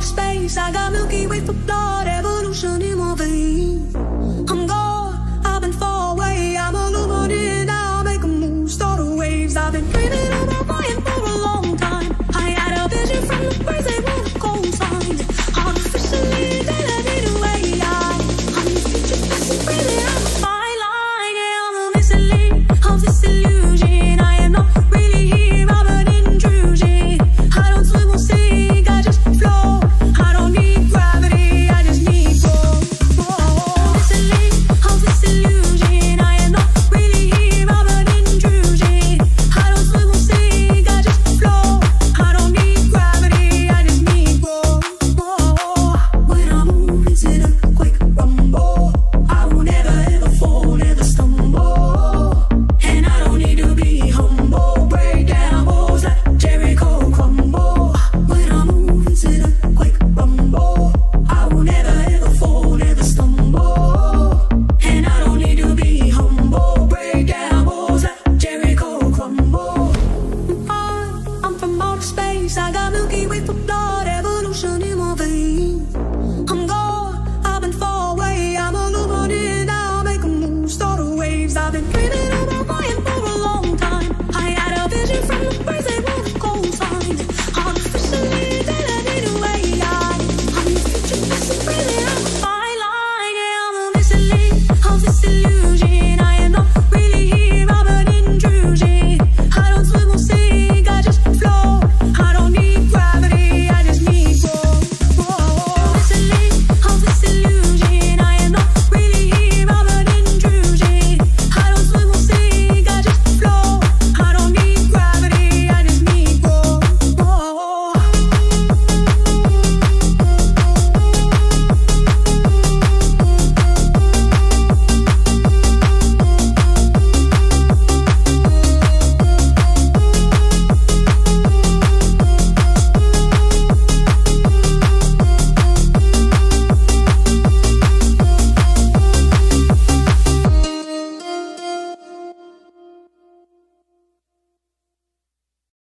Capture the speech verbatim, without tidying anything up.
space. I got Milky Way for blood, evolution in my veins. I'm God, I've been far away. I'm illuminated now, make a move, start the waves. I've been dreaming about flying for a long time. I had a vision from the birds, they were the cold signs. Artificially, they let me away. I, I'm the future, passing, breathing out the fine line. Yeah, I'm a mystery of this illusion. I am not really here, I'm an intrusion. I don't swim or sink, I just float. I don't need gravity, I just need growth. Oh, mystery of this illusion. I am not really here, I'm an intrusion. I don't swim or sink, I just float. I don't need gravity, I just need growth. Oh, when I move, it's in a quick rumble. I will never ever fall, never stumble. And I don't need to be humble. Break down walls like Jericho crumble. When I move, it's in a quick rumble. I will never ever fall, never stumble. And I don't need to be humble. Break down walls like Jericho crumble. I'm from outer space. I got